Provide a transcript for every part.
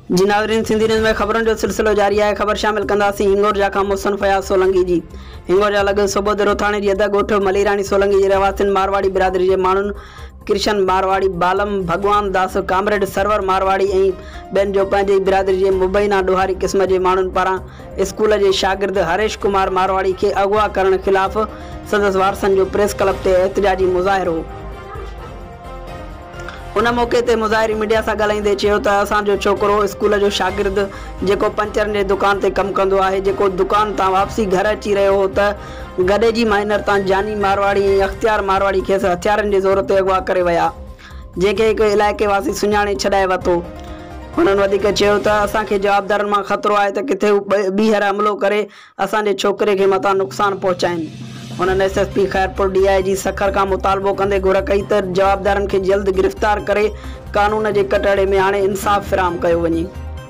जी नाज़रीन, सिंधी न्यूज़ में ख़बरों जो सिलसिलो जारी है। ख़बर शामिल कंदासीं हिंगोरजा खां मुहसन फयाज़ सोलंकी जी। हिंगोरजा लॻ सूबो देरो थाणे जी अदा ॻोठ मलीराणी सोलंकी जे रहवासियुनि मारवाड़ी बिरादरी जे माण्हुनि कृष्ण मारवाड़ी, बालम भगवान दास, कामरेड सरवर मारवाड़ी ऐं ॿियनि जो पंहिंजी बिरादरी जे मुबैना ॾोहारी क़िस्म जे माण्हुनि पारां स्कूल जे शागिर्द हरेश कुमार मारवाड़ी खे अगवा करण ख़िलाफ़ सदस्य वारसनि जो प्रेस क्लब ते एहतजाजी मुज़ाहिरो। उन मौक़े ते मुज़ाहिरी मीडिया सां ॻाल्हाईंदे चयो त असांजो छोकिरो स्कूल जो शागिर्द जेको पंचरनि जे दुकान ते कमु कंदो आहे, जेको दुकान तां वापसी घर अची रहियो हो त गॾे जी माइनर तां जानी मारवाड़ी ऐं अख़्तियार मारवाड़ी खेसि हथियारनि जे ज़ोर ते अगवा करे विया, जंहिंखे हिकु इलाइक़े वासी सुञाणे छॾाए वरितो। हुननि वधीक चयो त असांखे जवाबदारनि मां ख़तरो आहे त किथे ॿीहर हमिलो करे असांजे छोकिरे खे मथां नुक़सानु पहुचाइनि। उन्होंने एसएसपी खैरपुर डीआईजी सखर का मुतालबो कंदे घुर कई त जवाबदारनि खे जल्द गिरफ़्तार करे कानून जे कटड़े में हाणे इंसाफ़ फिराम कयो वञे।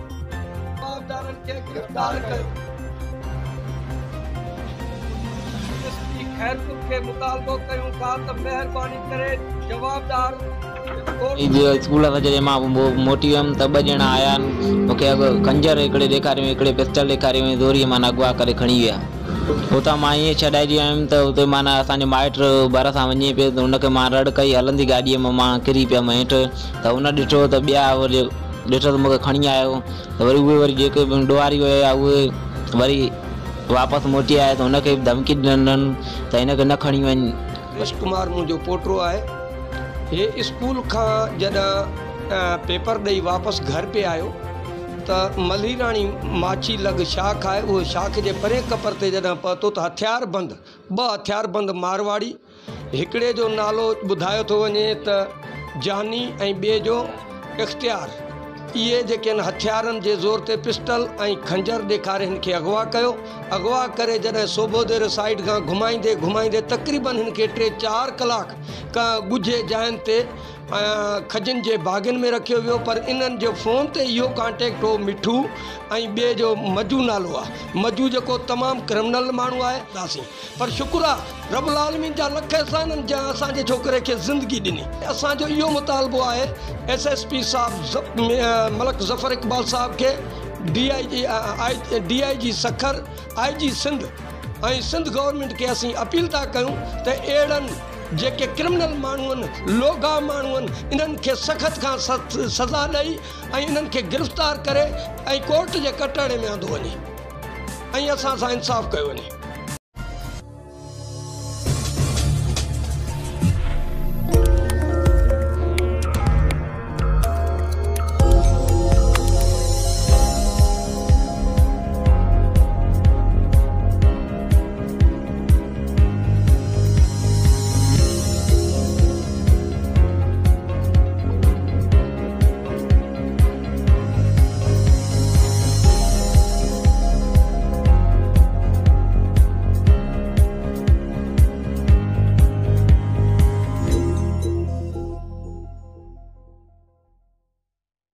खैरपुर के मुतालबो कयूं था त मेहरबानी करे जवाबदार स्कूल जे मां मोटी हुयमि त ॿ ॼणा आया मूंखे खंजर हिकिड़े ॾेखारियो, हिकिड़े पिस्टल ॾेखारियो, दोरीअ माना अगवा करे खणी विया। हुतां मां ईअं छॾाइजी आयुमि त हुते माना असांजो माइट बर सां वञे पियो त हुनखे मां रड़ कई, हलंदी गाॾीअ मां किरी पियुमि हेठि। त हुन ॾिठो त ॿिया वरी ॾिठो त मूंखे खणी आयो, त वरी उहे वरी जेके ॾोहारी हुया उहे वरी वापसि मोटी आया त हुनखे धमकी ॾिननि त हिनखे न खणी वञ। हरेश कुमार मुंहिंजो पोटो आहे। हे स्कूल खां जॾहिं पेपर ॾेई वापसि घर पे आयो त मलीराणी माची लॻ शाख आहे, उहो शाख जे परे कपर ते जॾहिं पहुतो त हथियारबंद ॿ हथियारबंद मारवाड़ी, हिकिड़े जो नालो ॿुधायो थो वञे त जानी ऐं ॿिए जो इख़्तियार, इहे जेके आहिनि हथियारनि जे ज़ोर ते पिस्टल ऐं खंजर ॾेखारे हिन खे अगवा कयो। अगवा करे जॾहिं सोबोदेर साइड खां घुमाईंदे घुमाईंदे तक़रीबन हिन खे 3-4 कलाक खां ॻुझे जाइनि ते खजनि जे बाग़नि में रखियो वियो। पर इन्हनि जो फ़ोन ते इहो कॉन्टेक्ट हो मिठू ऐं ॿिए जो मजू नालो आहे। मजू जेको तमामु क्रिमिनल माण्हू आहे दासीं, पर शुक्र आहे रब्बुल आलमीन जा लख एहसान जा असांजे छोकिरे खे ज़िंदगी ॾिनी। असांजो इहो मुतालबो आहे एसएसपी साहब मलक ज़फ़र इक़बाल साहब खे, डीआईजी सखर, आईजी सिंध ऐं सिंध गवर्नमेंट खे असीं अपील था कयूं त अहिड़नि जेके क्रिमिनल माण्हू आहिनि, लोगा माण्हू आहिनि, इन्हनि खे सख़्त खां सख़्त सज़ा ॾेई ऐं इन्हनि खे गिरफ़्तार करे ऐं कोर्ट जे कटड़े में आंदो वञे ऐं असां सां इंसाफ़ कयो वञे।